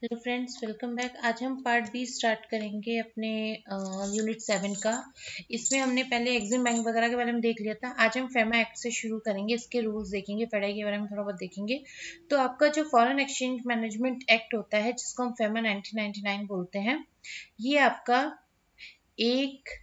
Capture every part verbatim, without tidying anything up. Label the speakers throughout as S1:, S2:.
S1: Hello friends, welcome back. आज हम part B start करेंगे अपने यूनिट सेवन का। इसमें हमने पहले एग्जिम बैंक वगैरह के बारे में देख लिया था। आज हम फेमा एक्ट से शुरू करेंगे, इसके रूल्स देखेंगे, फेडा के बारे में थोड़ा बहुत देखेंगे। तो आपका जो फॉरेन एक्सचेंज मैनेजमेंट एक्ट होता है, जिसको हम फेमा नाइनटीन नाइंटी नाइन बोलते हैं, ये आपका एक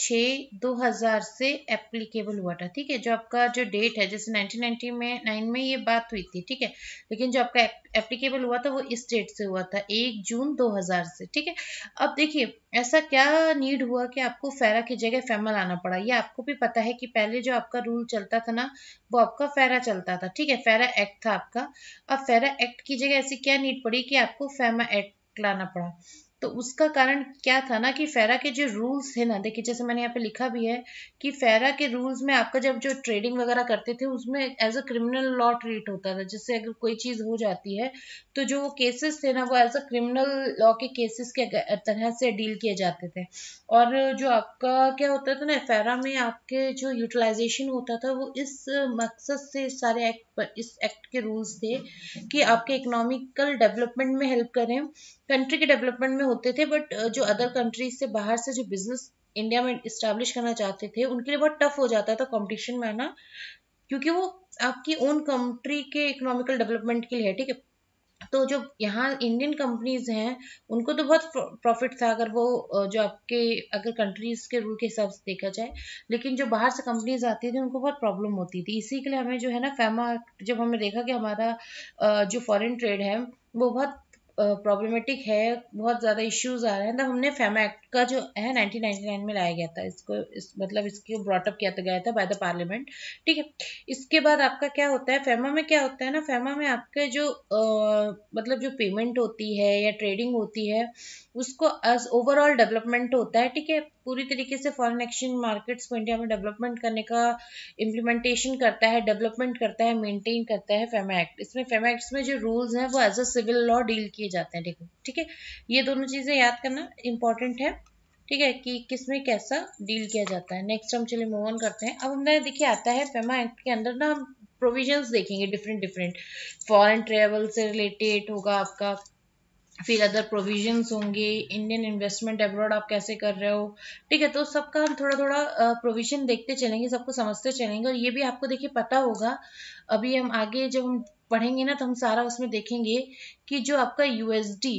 S1: छः दो हज़ार से एप्लीकेबल हुआ था। ठीक है, जो आपका जो डेट है, जैसे नाइनटीन नाइंटी में नाइन में ये बात हुई थी, ठीक है, लेकिन जो आपका एप्लीकेबल हुआ था वो इस डेट से हुआ था, एक जून दो हज़ार से। ठीक है, अब देखिए ऐसा क्या नीड हुआ कि आपको फेरा की जगह फेमा लाना पड़ा। ये आपको भी पता है कि पहले जो आपका रूल चलता था ना, वो आपका फेरा चलता था। ठीक है, फेरा एक्ट था आपका। अब फेरा एक्ट की जगह ऐसी क्या नीड पड़ी कि आपको फेमा एक्ट लाना पड़ा। तो उसका कारण क्या था ना कि फेरा के जो रूल्स थे ना, देखिए जैसे मैंने यहाँ पे लिखा भी है कि फेरा के रूल्स में आपका जब जो ट्रेडिंग वगैरह करते थे उसमें as a criminal law treat होता था। जिससे अगर कोई चीज हो जाती है तो जो वो केसेस थे ना, वो एज अ क्रिमिनल लॉ के केसेस के तरह से डील किए जाते थे। और जो आपका क्या होता था ना, फेरा में आपके जो यूटिलाइजेशन होता था वो इस मकसद से इस सारे एक्ट इस एक्ट के रूल्स थे कि आपके इकोनॉमिकल डेवलपमेंट में हेल्प करें, कंट्री के डेवलपमेंट में होते थे। बट जो अदर कंट्रीज से बाहर से जो बिजनेस इंडिया में इस्टेब्लिश करना चाहते थे, उनके लिए बहुत टफ हो जाता था कंपटीशन में आना, क्योंकि वो आपकी ओन कंट्री के इकोनॉमिकल डेवलपमेंट के लिए है। ठीक है, तो जो यहाँ इंडियन कंपनीज हैं उनको तो बहुत प्रॉफिट था, अगर वो जो आपके अगर कंट्रीज के रूल के हिसाब से देखा जाए। लेकिन जो बाहर से कंपनीज आती थी उनको बहुत प्रॉब्लम होती थी। इसी के लिए हमें जो है ना फेमा, जब हमने देखा कि हमारा जो फॉरेन ट्रेड है वो बहुत प्रॉब्लमेटिक है, बहुत ज़्यादा इश्यूज आ रहे हैं, तब हमने फेमा एक्ट का जो है नाइनटीन नाइंटी नाइन में लाया गया था। इसको इस मतलब इसको ब्रॉटअप किया गया था बाय द पार्लियामेंट। ठीक है, इसके बाद आपका क्या होता है फेमा में, क्या होता है ना, फेमा में आपके जो आ, मतलब जो पेमेंट होती है या ट्रेडिंग होती है, उसको एज ओवरऑल डेवलपमेंट होता है। ठीक है, पूरी तरीके से फॉरेन एक्सचेंज मार्केट्स को इंडिया में डेवलपमेंट करने का इम्प्लीमेंटेशन करता है, डेवलपमेंट करता है, मेंटेन करता है फेमा एक्ट। इसमें फेमा एक्ट में जो रूल्स हैं वो as a civil law deal किए जाते हैं। देखो, ठीक है, ये दोनों चीजें याद करना इंपॉर्टेंट है। ठीक है, कि किसमें कैसा डील किया जाता है। नेक्स्ट हम चलिए मूव ऑन करते हैं। अब हमने देखिए आता है फेमा एक्ट के अंदर ना, हम प्रोविजंस देखेंगे डिफरेंट डिफरेंट। फॉरेन ट्रेवल से रिलेटेड होगा आपका, फिर अदर प्रोविजंस होंगे, इंडियन इन्वेस्टमेंट अब्रॉड आप कैसे कर रहे हो। ठीक है, तो सबका हम थोड़ा थोड़ा प्रोविजन देखते चलेंगे, सबको समझते चलेंगे। और ये भी आपको देखिए पता होगा, अभी हम आगे जब हम पढ़ेंगे ना तो हम सारा उसमें देखेंगे कि जो आपका USD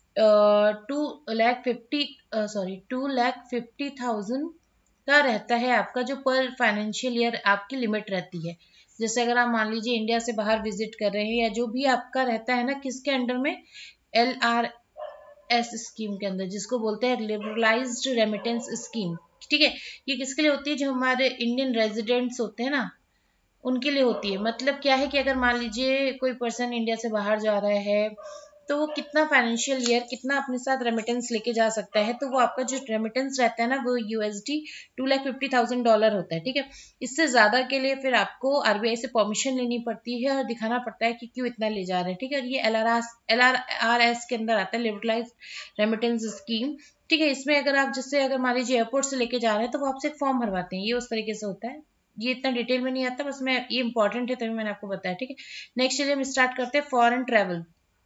S1: two lakh fifty sorry two lakh fifty thousand का रहता है आपका, जो पर फाइनेंशियल ईयर आपकी लिमिट रहती है। जैसे अगर आप मान लीजिए इंडिया से बाहर विजिट कर रहे हैं, या जो भी आपका रहता है ना, किसके अंडर में, एल आर एस स्कीम के अंदर, जिसको बोलते हैं लिबरलाइज्ड रेमिटेंस स्कीम। ठीक है, ये किसके लिए होती है, जो हमारे इंडियन रेजिडेंट्स होते हैं ना, उनके लिए होती है। मतलब क्या है कि अगर मान लीजिए कोई पर्सन इंडिया से बाहर जा रहा है, तो वो कितना फाइनेंशियल ईयर कितना अपने साथ रेमिटेंस लेके जा सकता है, तो वो आपका जो रेमिटेंस रहता है ना, वो USD two lakh fifty thousand dollar होता है। ठीक है, इससे ज्यादा के लिए फिर आपको आरबीआई से परमिशन लेनी पड़ती है और दिखाना पड़ता है कि क्यों इतना ले जा रहे हैं। ठीक है, और ये L R L R R S के अंदर आता है, लिबरलाइज रेमिटेंस स्कीम। ठीक है, इसमें अगर आप जैसे अगर मान लीजिए एयरपोर्ट से लेके जा रहे हैं, तो वो आपसे एक फॉर्म भरवाते हैं। ये उस तरीके से होता है, ये इतना डिटेल में नहीं आता, बस मैं ये इंपॉर्टेंट है तभी मैंने आपको बताया। ठीक है, नेक्स्ट चलिए हम स्टार्ट करते हैं फॉरेन ट्रेवल।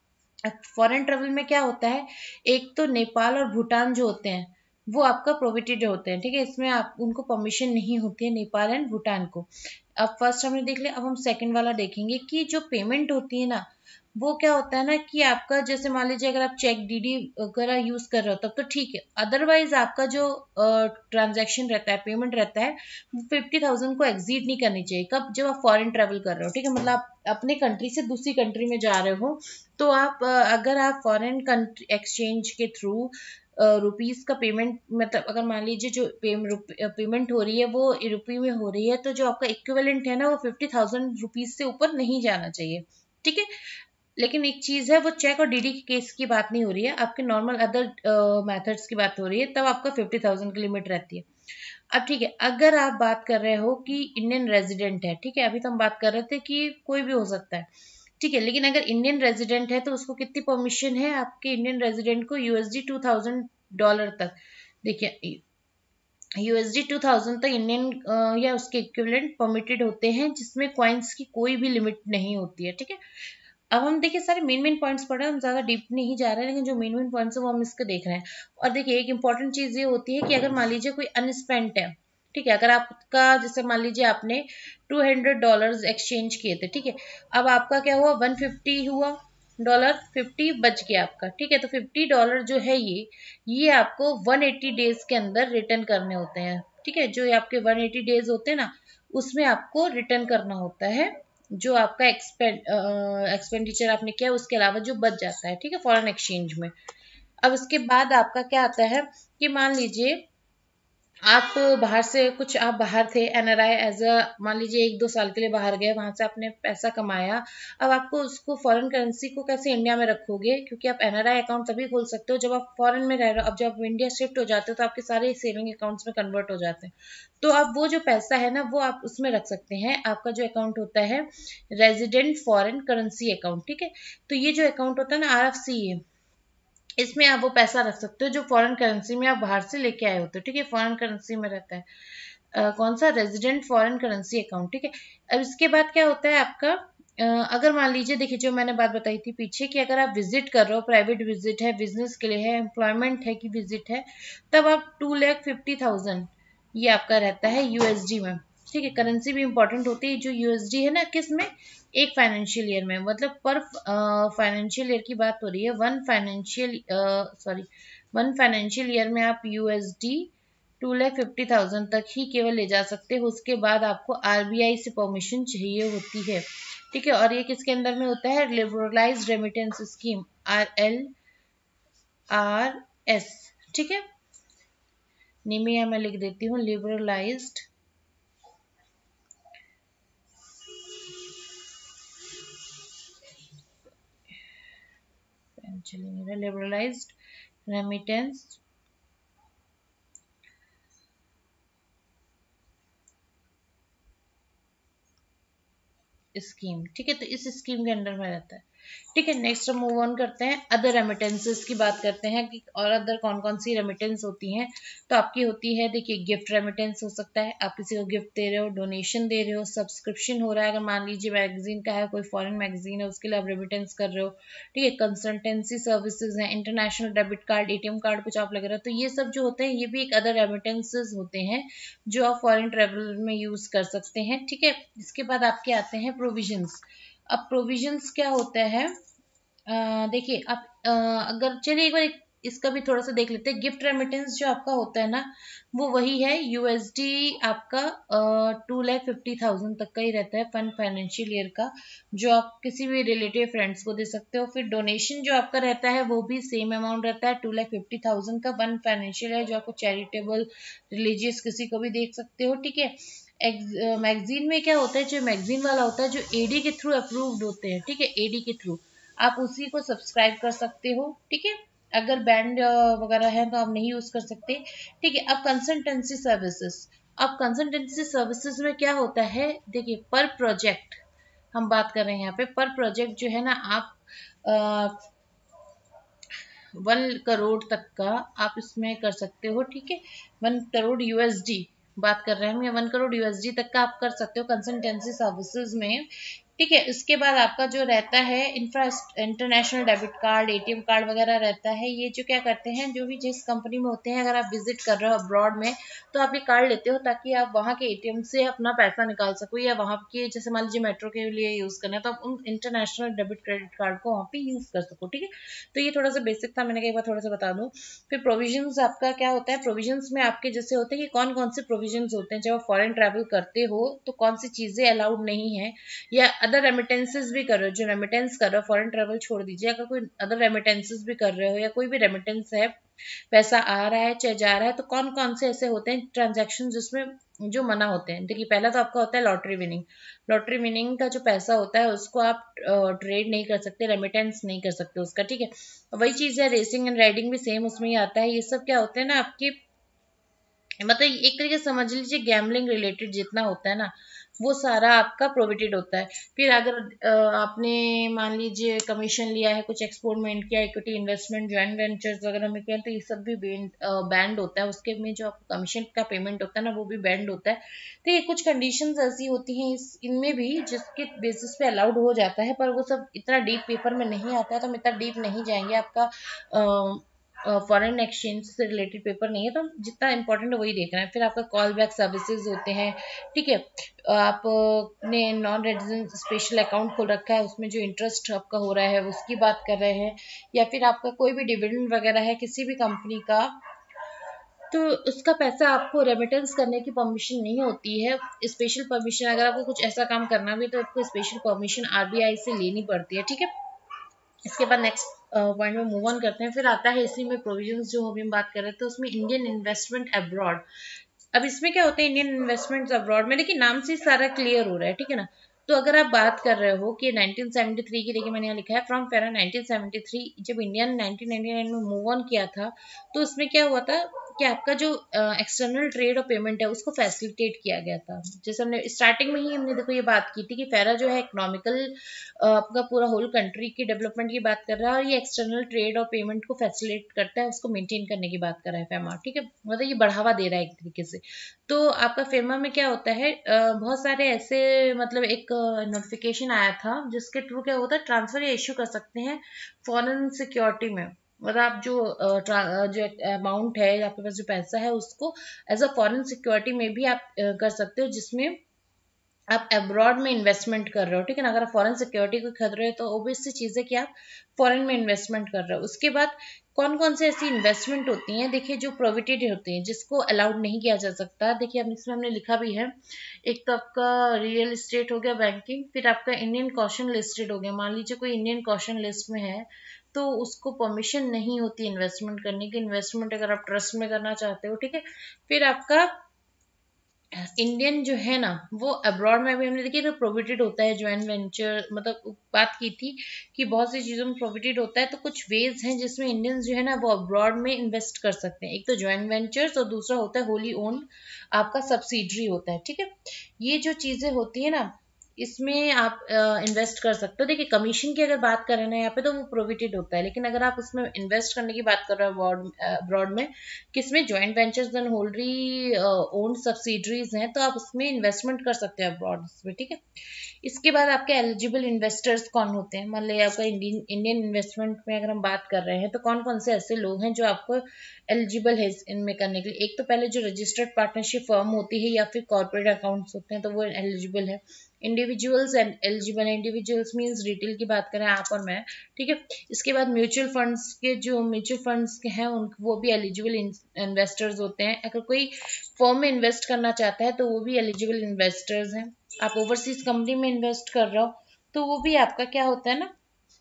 S1: फॉरेन ट्रेवल में क्या होता है, एक तो नेपाल और भूटान जो होते हैं वो आपका प्रोहिबिटेड होते हैं। ठीक है, इसमें आप उनको परमिशन नहीं होती है, नेपाल एंड भूटान को। अब फर्स्ट हमने देख लिया, अब हम सेकंड वाला देखेंगे कि जो पेमेंट होती है ना, वो क्या होता है ना कि आपका जैसे मान लीजिए अगर आप चेक डीडी वगैरह यूज कर रहे हो तब तो ठीक है, अदरवाइज आपका जो ट्रांजैक्शन रहता है, पेमेंट रहता है, वो फिफ्टी थाउजेंड को एक्सीड नहीं करनी चाहिए। कब, जब आप फॉरेन ट्रेवल कर रहे हो। ठीक है, मतलब आप अपने कंट्री से दूसरी कंट्री में जा रहे हो, तो आप अगर आप फॉरेन कंट्री एक्सचेंज के थ्रू रुपीस का पेमेंट, मतलब अगर मान लीजिए जो पेमेंट हो रही है वो रुपये में हो रही है, तो जो आपका इक्विवेलेंट है ना, वो फिफ्टी थाउजेंड रुपीज से ऊपर नहीं जाना चाहिए। ठीक है, लेकिन एक चीज है, वो चेक और डीडी के केस की बात नहीं हो रही है, आपके नॉर्मल अदर मेथड्स की बात हो रही है, तब आपका फिफ्टी थाउजेंड की लिमिट रहती है। अब ठीक है, अगर आप बात कर रहे हो कि इंडियन रेजिडेंट है, ठीक है, अभी तो हम बात कर रहे थे कि कोई भी हो सकता है। ठीक है, लेकिन अगर इंडियन रेजिडेंट है तो उसको कितनी परमिशन है आपके इंडियन रेजिडेंट को, यूएसडी टू थाउजेंड डॉलर तक। देखिए, यूएसडी टू थाउजेंड तक इंडियन या उसके इक्विवेलेंट परमिटेड होते हैं, जिसमें कॉइन्स की कोई भी लिमिट नहीं होती है। ठीक है, अब हम देखिए सारे मेन मेन पॉइंट्स पढ़ रहे हैं, हम ज़्यादा डीप नहीं जा रहे हैं, लेकिन जो मेन मेन पॉइंट्स है वो हम इसके देख रहे हैं। और देखिए एक इंपॉर्टेंट चीज़ ये होती है कि अगर मान लीजिए कोई अनस्पेंट है, ठीक है, अगर आपका जैसे मान लीजिए आपने टू हंड्रेड डॉलर एक्सचेंज किए थे, ठीक है, अब आपका क्या हुआ, वन फिफ्टी हुआ डॉलर, फिफ्टी बच गया आपका, ठीक है, तो फिफ्टी डॉलर जो है ये ये आपको वन एटी डेज के अंदर रिटर्न करने होते हैं, ठीक है, जो आपके वन एटी डेज होते हैं ना उसमें आपको रिटर्न करना होता है जो आपका एक्सपेंड एक्सपेंडिचर आपने किया उसके अलावा जो बच जाता है, ठीक है, फॉरेन एक्सचेंज में। अब उसके बाद आपका क्या आता है कि मान लीजिए आप बाहर से कुछ आप बाहर थे एनआरआई एज अ, मान लीजिए एक दो साल के लिए बाहर गए, वहां से आपने पैसा कमाया, अब आपको उसको फॉरेन करेंसी को कैसे इंडिया में रखोगे, क्योंकि आप एनआरआई अकाउंट तभी खोल सकते हो जब आप फॉरेन में रह रहे हो। अब जब आप इंडिया शिफ्ट हो जाते हो तो आपके सारे सेविंग अकाउंट्स में कन्वर्ट हो जाते हैं, तो अब वो जो पैसा है ना वो आप उसमें रख सकते हैं। आपका जो अकाउंट होता है रेजिडेंट फॉरेन करेंसी अकाउंट, ठीक है, तो ये जो अकाउंट होता है ना आर एफ सी ए, इसमें आप वो पैसा रख सकते हो जो फॉरेन करेंसी में आप बाहर से लेके आए होते हो, ठीक है, फॉरेन करेंसी में रहता है। अ, कौन सा, रेजिडेंट फॉरेन करेंसी अकाउंट, ठीक है। अब इसके बाद क्या होता है आपका, अ, अगर मान लीजिए देखिए जो मैंने बात बताई थी पीछे कि अगर आप विजिट कर रहे हो, प्राइवेट विजिट है, बिजनेस के लिए है, एम्प्लॉयमेंट है कि विजिट है, तब आप टू लैख फिफ्टी थाउजेंड ये आपका रहता है यूएसडी में, ठीक है। करेंसी भी इंपॉर्टेंट होती है, जो यूएसडी है ना किस में, एक फाइनेंशियल ईयर में, मतलब पर फाइनेंशियल ईयर की बात हो रही है, one financial sorry one financial year में आप USD two lakh fifty thousand तक ही केवल ले जा सकते हो, उसके बाद आपको आरबीआई से परमिशन चाहिए होती है, ठीक है। और ये किसके अंदर में होता है, liberalised remittance scheme, R L R S, ठीक है, निमिया मैं लिख देती हूँ, लिबरलाइज्ड लिबरलाइज्ड रेमिटेंस स्कीम, ठीक है, तो इस स्कीम के अंडर में रहता है, ठीक है। नेक्स्ट हम मूव ऑन करते हैं, अदर रेमिटेंसेस की बात करते हैं कि और अदर कौन कौन सी रेमिटेंस होती हैं। तो आपकी होती है, देखिए गिफ्ट रेमिटेंस हो सकता है, आप किसी को गिफ्ट दे रहे हो, डोनेशन दे रहे हो, सब्सक्रिप्शन हो रहा है, अगर मान लीजिए मैगजीन का है, कोई फॉरेन मैगजीन है उसके लिए आप रेमिटेंस कर रहे हो, ठीक है, कंसल्टेंसी सर्विसेज हैं, international debit card, ATM card कुछ आप लग रहा है, तो ये सब जो होते हैं ये भी एक अदर रेमिटेंसेज होते हैं जो आप फॉरेन ट्रेवल में यूज कर सकते हैं, ठीक है। इसके बाद आपके आते हैं प्रोविजंस। अब प्रोविजंस क्या होता है, देखिए आप अ, अगर चलिए एक बार एक, इसका भी थोड़ा सा देख लेते हैं। गिफ्ट रेमिटेंस जो आपका होता है ना वो वही है, यूएसडी आपका टू लैख फिफ्टी थाउजेंड तक का ही रहता है वन फाइनेंशियल ईयर का, जो आप किसी भी रिलेटिव फ्रेंड्स को दे सकते हो। फिर डोनेशन जो आपका रहता है वो भी सेम अमाउंट रहता है, टू लैख फिफ्टी थाउजेंड का वन फाइनेंशियल ईयर, जो आपको चैरिटेबल रिलीजियस किसी को भी देख सकते हो, ठीक है। मैगजीन में क्या होता है, जो मैगजीन वाला होता है जो एडी के थ्रू अप्रूव्ड होते हैं, ठीक है, एडी के थ्रू आप उसी को सब्सक्राइब कर सकते हो, ठीक है। अगर बैंड वगैरह है तो आप नहीं यूज कर सकते, ठीक है। अब कंसल्टेंसी सर्विसेज, अब कंसल्टेंसी सर्विसेज में क्या होता है, देखिए पर प्रोजेक्ट हम बात कर रहे हैं यहाँ पे, पर प्रोजेक्ट जो है ना आप आ, वन करोड़ तक का आप इसमें कर सकते हो, ठीक है, वन करोड़ यूएसडी बात कर रहे हैं हम, या वन करोड़ यूएसडी तक का आप कर सकते हो कंसल्टेंसी सर्विसेज में, ठीक है। इसके बाद आपका जो रहता है infra international debit card, ATM card वगैरह रहता है, ये जो क्या करते हैं, जो भी जिस कंपनी में होते हैं, अगर आप विजिट कर रहे हो अब्रॉड में तो आप ये कार्ड लेते हो ताकि आप वहाँ के एटीएम से अपना पैसा निकाल सको, या वहाँ के जैसे मान लीजिए मेट्रो के लिए यूज करना है तो आप उन इंटरनेशनल डेबिट क्रेडिट कार्ड को वहाँ पे यूज कर सको, ठीक है। तो ये थोड़ा सा बेसिक था, मैंने कहा एक बार थोड़ा सा बता दूं। फिर प्रोविजंस आपका क्या होता है, प्रोविजंस में आपके जैसे होते हैं कि कौन कौन से प्रोविजंस होते हैं, जब आप फॉरेन ट्रैवल करते हो तो कौन सी चीजें अलाउड नहीं है, या अदर रेमिटेंसेस भी कर रहे हो, जो रेमिटेंस कर रहे हो, फॉरेन ट्रैवल छोड़ दीजिए, अगर कोई अदर रेमिटेंसेस भी कर रहे हो या कोई भी रेमिटेंस है, पैसा आ रहा है चाहे जा रहा है, तो कौन कौन से ऐसे होते हैं ट्रांजैक्शन जिसमें जो मना होते हैं। देखिए पहला तो आपका होता है लॉटरी विनिंग, लॉटरी विनिंग का जो पैसा होता है उसको आप ट्रेड नहीं कर सकते, रेमिटेंस नहीं कर सकते उसका, ठीक है। वही चीज है रेसिंग एंड राइडिंग भी सेम उसमें ही आता है। ये सब क्या होते हैं ना आपके, मतलब एक तरीके से समझ लीजिए गैमलिंग रिलेटेड जितना होता है ना वो सारा आपका प्रोविटेड होता है। फिर अगर अ, आपने मान लीजिए कमीशन लिया है, कुछ एक्सपोर्टमेंट किया, इक्विटी इन्वेस्टमेंट, ज्वाइंट वेंचर्स वगैरह में किया, तो ये सब भी बैंड होता है। उसके में जो आपको कमीशन का पेमेंट होता है ना, वो भी बैंड होता है। तो ये कुछ कंडीशंस ऐसी होती हैं इस इनमें भी, जिसके बेसिस पे अलाउड हो जाता है, पर वो सब इतना डीप पेपर में नहीं आता है, तो हम इतना डीप नहीं जाएंगे। आपका फॉरेन एक्सचेंज से रिलेटेड पेपर नहीं है, तो हम जितना इंपॉर्टेंट है वही देख रहे हैं। फिर आपका कॉल बैक सर्विसेज होते हैं, ठीक है। आपने नॉन रेजिडेंट स्पेशल अकाउंट खोल रखा है, उसमें जो इंटरेस्ट आपका हो रहा है उसकी बात कर रहे हैं, या फिर आपका कोई भी डिविडेंड वगैरह है किसी भी कंपनी का, तो उसका पैसा आपको रेमिटेंस करने की परमिशन नहीं होती है। स्पेशल परमिशन, अगर आपको कुछ ऐसा काम करना भी, तो आपको स्पेशल परमिशन आरबीआई से लेनी पड़ती है, ठीक है। इसके बाद नेक्स्ट पॉइंट में मूव ऑन करते हैं। फिर आता है इसी में प्रोविजंस जो अभी हम बात कर रहे थे, तो उसमें इंडियन इन्वेस्टमेंट अब्रॉड। अब इसमें क्या होता है इंडियन इन्वेस्टमेंट्स अब्रॉड में, देखिए नाम से सारा क्लियर हो रहा है, ठीक है ना। तो अगर आप बात कर रहे हो कि नाइनटीन सेवेंटी थ्री की, देखिए मैंने यहाँ लिखा है from FERA nineteen seventy three, जब इंडिया ने नाइनटीन नाइंटी नाइन में मूव ऑन किया था, तो उसमें क्या हुआ था कि आपका जो एक्सटर्नल ट्रेड और पेमेंट है उसको फैसिलिटेट किया गया था। जैसे हमने स्टार्टिंग में ही हमने देखो ये बात की थी कि फेरा जो है इकोनॉमिकल आपका पूरा होल कंट्री की डेवलपमेंट की बात कर रहा है, और ये एक्सटर्नल ट्रेड और पेमेंट को फैसिलिटेट करता है, उसको मेंटेन करने की बात कर रहा है फेमा, ठीक है। मतलब ये बढ़ावा दे रहा है एक तरीके से। तो आपका फेमा में क्या होता है, बहुत सारे ऐसे, मतलब एक नोटिफिकेशन आया था जिसके थ्रू क्या होता है, ट्रांसफर या इश्यू कर सकते हैं फॉरेन सिक्योरिटी में। मतलब आप जो जो अमाउंट है, आपके पास जो पैसा है, उसको एज अ फॉरेन सिक्योरिटी में भी आप कर सकते हो, जिसमें आप अब्रॉड में इन्वेस्टमेंट कर रहे हो, ठीक है ना। अगर आप फॉरेन सिक्योरिटी को खरीद रहे हो, तो ओबियस सी चीज़ है कि आप फॉरेन में इन्वेस्टमेंट कर रहे हो। उसके बाद कौन कौन से ऐसी इन्वेस्टमेंट होती हैं, देखिए जो प्रोहिबिटेड होती हैं, जिसको अलाउड नहीं किया जा सकता। देखिए अब इसमें हमने लिखा भी है, एक तो आपका रियल इस्टेट हो गया, बैंकिंग, फिर आपका इंडियन कॉशन लिस्टेड हो गया। मान लीजिए कोई इंडियन कॉशन लिस्ट में है, तो उसको परमिशन नहीं होती इन्वेस्टमेंट करने की। इन्वेस्टमेंट अगर आप ट्रस्ट में करना चाहते हो, ठीक है। फिर आपका इंडियन जो है ना, वो अब्रॉड में भी हमने देखिए तो प्रोहिबिटेड होता है। ज्वाइंट वेंचर, मतलब बात की थी कि बहुत सी चीज़ों में प्रोहिबिटेड होता है, तो कुछ वेज हैं जिसमें इंडियंस जो है ना वो अब्रॉड में इन्वेस्ट कर सकते हैं। एक तो ज्वाइंट वेंचर्स, और दूसरा होता है होली ओन, आपका सब्सिडरी होता है, ठीक है। ये जो चीज़ें होती है ना, इसमें आप इन्वेस्ट uh, कर सकते हो। देखिए कमीशन की अगर बात करें ना यहाँ पे, तो वो प्रोहिबिटेड होता है, लेकिन अगर आप उसमें इन्वेस्ट करने की बात कर रहे हो अब्रॉड में, किसमें, ज्वाइंट वेंचर्स एंड होल्डरी ओन सब्सिडरीज हैं, तो आप उसमें इन्वेस्टमेंट कर सकते हैं अब्रॉड में, ठीक है। इसके बाद आपके एलिजिबल इन्वेस्टर्स कौन होते हैं, मान लीजिए आपका इंडियन इंडियन इन्वेस्टमेंट में अगर हम बात कर रहे हैं, तो कौन कौन से ऐसे लोग हैं जो आपको एलिजिबल है इनमें करने के लिए। एक तो पहले जो रजिस्टर्ड पार्टनरशिप फर्म होती है, या फिर कॉर्पोरेट अकाउंट्स होते हैं, तो वो एलिजिबल है। इंडिविजुअल्स एंड एलिजिबल है, इंडिविजुअल्स मींस रिटेल की बात करें आप और मैं, ठीक है। इसके बाद म्यूचुअल फंड्स के, जो म्यूचुअल फंड्स के हैं उन वो भी एलिजिबल इन्वेस्टर्स होते हैं। अगर कोई फर्म में इन्वेस्ट करना चाहता है, तो वो भी एलिजिबल इन्वेस्टर्स हैं। आप ओवरसीज कंपनी में इन्वेस्ट कर रहे हो, तो वो भी आपका क्या होता है ना,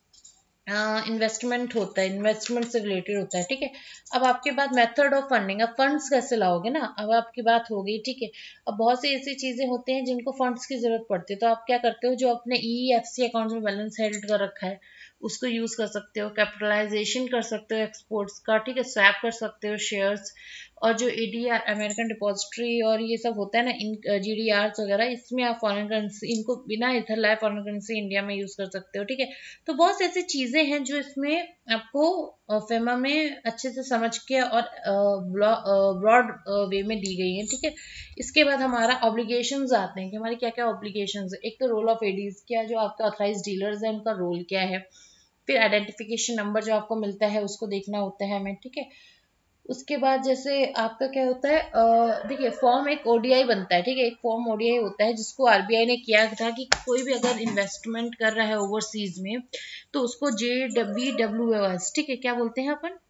S1: इन्वेस्टमेंट uh, होता है, इन्वेस्टमेंट से रिलेटेड होता है, ठीक है। अब आपके बाद मेथड ऑफ फंडिंग, अब फंड्स कैसे लाओगे ना, अब आपकी बात हो गई, ठीक है। अब बहुत सी ऐसी चीजें होती हैं जिनको फंड्स की जरूरत पड़ती है, तो आप क्या करते हो, जो अपने ई एफ सी अकाउंट में बैलेंस हेल्ड कर रखा है उसको यूज कर सकते हो, कैपिटलाइजेशन कर सकते हो एक्सपोर्ट्स का, ठीक है, स्वैप कर सकते हो शेयर्स, और जो A D R, American depository और ये सब होता है ना, इन जी डी आर वगैरह, इसमें आप फॉरेन करेंसी, इनको बिना इधर लाए फॉरेन करेंसी इंडिया में यूज कर सकते हो, ठीक है। तो बहुत सी ऐसी चीजें हैं जो इसमें आपको फेमा में अच्छे से समझ के और ब्रॉड वे में दी गई है, ठीक है। इसके बाद हमारा ऑब्लिगेशंस आते हैं कि हमारे क्या क्या ऑब्लिगेशंस है। एक तो रोल ऑफ एडीज, क्या जो आपके ऑथराइज डीलर्स हैं उनका रोल क्या है। फिर आइडेंटिफिकेशन नंबर जो आपको मिलता है उसको देखना होता है हमें, ठीक है। उसके बाद जैसे आपका क्या होता है, देखिए फॉर्म एक ओडीआई बनता है, ठीक है। एक फॉर्म ओडीआई होता है जिसको आरबीआई ने किया था कि कोई भी अगर इन्वेस्टमेंट कर रहा है ओवरसीज में, तो उसको J V W O S, ठीक है, क्या बोलते हैं अपन,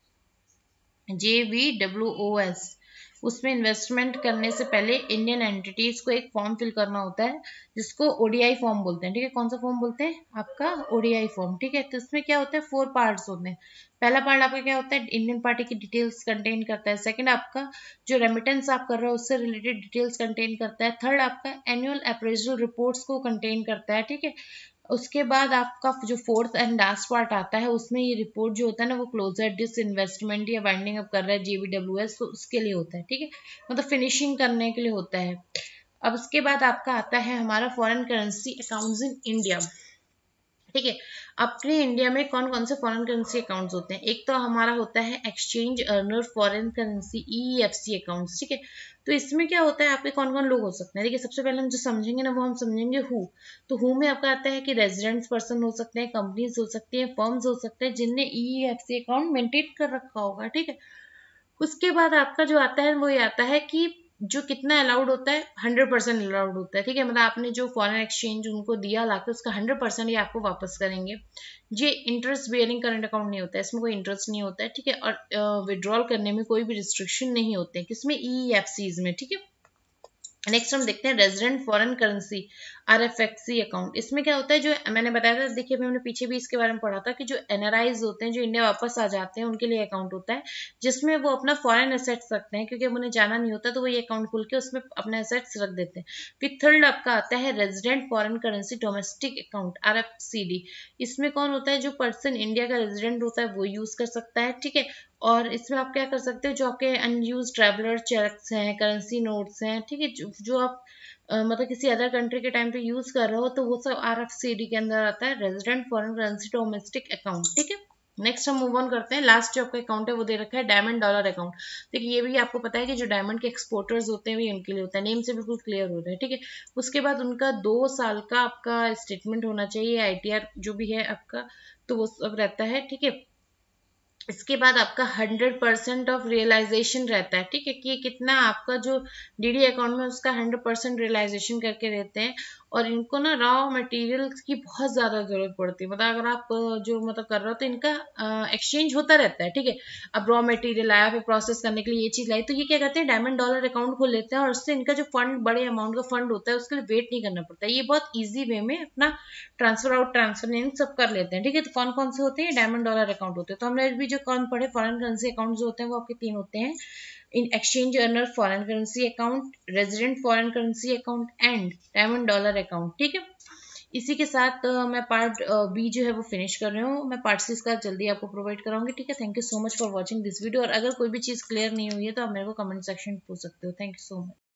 S1: J V W O S, उसमें इन्वेस्टमेंट करने से पहले इंडियन एंटिटीज को एक फॉर्म फिल करना होता है, जिसको ओडीआई फॉर्म बोलते हैं, ठीक है। कौन सा फॉर्म बोलते हैं, आपका ओडीआई फॉर्म, ठीक है। तो इसमें क्या होता है, फोर पार्ट्स होते हैं। पहला पार्ट आपका क्या होता है, इंडियन पार्टी की डिटेल्स कंटेन करता है। सेकंड आपका जो रेमिटेंस आप कर रहे हो उससे रिलेटेड डिटेल्स कंटेन करता है। थर्ड आपका एनुअल अप्रेजल रिपोर्ट्स को कंटेन करता है, ठीक है। उसके बाद आपका जो फोर्थ एंड लास्ट पार्ट आता है, उसमें ये रिपोर्ट जो होता है ना, वो क्लोजर डिस इन्वेस्टमेंट या वाइंडिंग अप कर रहा है जेबीडब्ल्यूएस, तो उसके लिए होता है, ठीक है, मतलब फिनिशिंग करने के लिए होता है। अब उसके बाद आपका आता है हमारा foreign currency accounts in India. ठीक है, अपने इंडिया में कौन कौन से फॉरेन करेंसी अकाउंट्स होते हैं? एक तो हमारा होता है exchange earner foreign currency E F C accounts. ठीक है, तो इसमें क्या होता है, आपके कौन कौन लोग हो सकते हैं? देखिए, सबसे पहले हम जो समझेंगे ना वो हम समझेंगे हु। तो हु में आपका आता है कि रेजिडेंट्स पर्सन हो सकते हैं, कंपनीज हो सकती हैं, फर्म्स हो सकते हैं जिनने E F C account maintain कर रखा होगा। ठीक है, उसके बाद आपका जो आता है वो ये आता है कि जो कितना अलाउड होता है, हंड्रेड परसेंट अलाउड होता है। ठीक है, मतलब आपने जो फॉरेन एक्सचेंज उनको दिया लाके उसका हंड्रेड परसेंट ये आपको वापस करेंगे। ये इंटरेस्ट बेयरिंग करंट अकाउंट नहीं होता है, इसमें कोई इंटरेस्ट नहीं होता है। ठीक है, और विड्रॉल करने में कोई भी रिस्ट्रिक्शन नहीं होते हैं, किसमें? ई एफ सीज में। ठीक है, नेक्स्ट हम देखते हैं resident foreign currency R F X C account. इसमें क्या होता है, जो मैंने बताया था, देखिए अभी हमने पीछे भी इसके बारे में पढ़ा था कि जो एन आर आईज होते हैं जो इंडिया वापस आ जाते हैं उनके लिए अकाउंट होता है जिसमें वो अपना फॉरेन एसेट्स रखते हैं, क्योंकि अब उन्हें जाना नहीं होता तो वो ये अकाउंट खोल के उसमें अपने एसेट्स रख देते हैं। फिर थर्ड आपका आता है resident foreign currency domestic account R F C D. इसमें कौन होता है, जो पर्सन इंडिया का रेजिडेंट होता है वो यूज कर सकता है। ठीक है, और इसमें आप क्या कर सकते हो, जो आपके अनयूज ट्रैवलर चेक्स हैं, करेंसी नोट्स हैं, ठीक है, जो, जो आप Uh, मतलब किसी अदर कंट्री के टाइम पे यूज कर रहे हो तो वो सब आर एफ सी डी के अंदर आता है, resident foreign currency domestic account. ठीक है, नेक्स्ट हम मूव ऑन करते हैं। लास्ट जो आपका अकाउंट है वो दे रखा है डायमंड डॉलर अकाउंट। देखिए, ये भी आपको पता है कि जो डायमंड के एक्सपोर्टर्स होते हैं वो उनके लिए होता है, नेम से बिल्कुल क्लियर हो रहा है। ठीक है, उसके बाद उनका दो साल का आपका स्टेटमेंट होना चाहिए, आई टी आर जो भी है आपका, तो वो सब रहता है। ठीक है, इसके बाद आपका हंड्रेड परसेंट ऑफ रियलाइजेशन रहता है। ठीक है, कि कितना आपका जो डीडी अकाउंट में उसका हंड्रेड परसेंट रियलाइजेशन करके रहते हैं। और इनको ना रॉ मटेरियल्स की बहुत ज़्यादा ज़रूरत पड़ती है, मतलब अगर आप जो मतलब कर रहे हो तो इनका एक्सचेंज होता रहता है। ठीक है, अब रॉ मटेरियल आया, फिर प्रोसेस करने के लिए ये चीज़ लाई, तो ये क्या करते हैं, डायमंड डॉलर अकाउंट खोल लेते हैं और उससे इनका जो फंड, बड़े अमाउंट का फंड होता है, उसके लिए वेट नहीं करना पड़ता है। ये बहुत ईजी वे में अपना ट्रांसफर आउट, ट्रांसफर इन सब कर लेते हैं। ठीक है, तो कौन कौन से होते हैं, डायमंड डॉलर अकाउंट होते हैं। तो हमने भी जो कौन पढ़े, फॉरेन करेंसी अकाउंट जो होते हैं वो आपके तीन होते हैं, इन exchange earner foreign currency account, resident foreign currency account and diamond dollar account. ठीक है, इसी के साथ uh, मैं पार्ट बी uh, जो है वो फिनिश कर रही हूँ। मैं पार्ट सी का जल्दी आपको प्रोवाइड कराऊंगी। ठीक है, thank you so much for watching this video. और अगर कोई भी चीज़ क्लियर नहीं हुई है तो आप मेरे को कमेंट सेक्शन में पूछ सकते हो। Thank you so much.